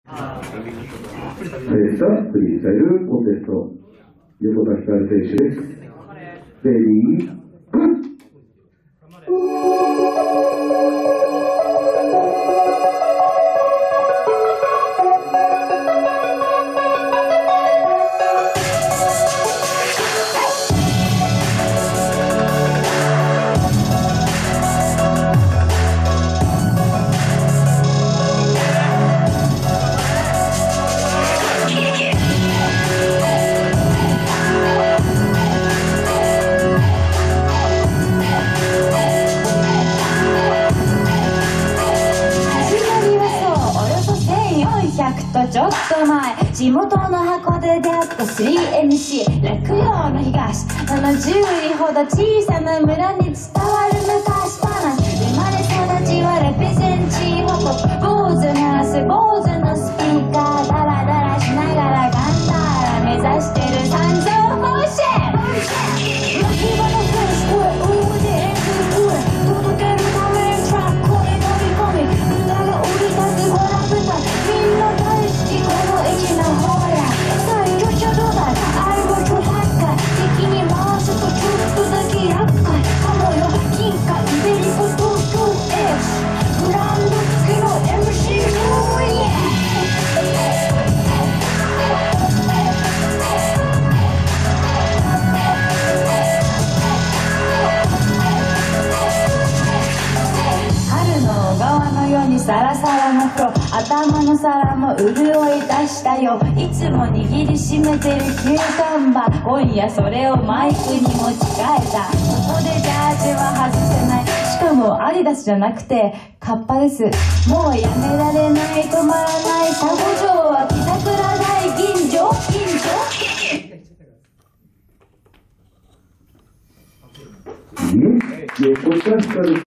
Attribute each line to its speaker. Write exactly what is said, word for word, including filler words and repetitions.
Speaker 1: えー、したフリースタイルコンテスト、横田光選手です。レディー、ゴー！
Speaker 2: とちょっと前、地元の箱で出会った スリーエムシー 落葉の東ななじゅう里ほど小さな村に伝わる昔話。生まれ育ちはレペゼンチーホップ、坊主なす坊主のスピーカー、ダラダラしながらガンダーラ目指してる三条甲子園。牧場のフェイス声大で演奏声届けるためにトラックに乗り込み、みんなが降り立つゴラ舞台、みんな大好きこの駅のホーラー。最強者土台相棒とはちかい、敵に回すとちょっとだけ厄介かもよ。金貨イベリコ東京エースブランド付きの エムシー フーイエー。サラサラの風呂、頭の皿も潤い出したよ。いつも握りしめてるキューカンバー、今夜それをマイクに持ち替えた。ここでジャージは外せない、しかもアディダスじゃなくてカッパです。もうやめられない、止まらない、佐護城は木桜大吟醸吟醸
Speaker 1: 横田光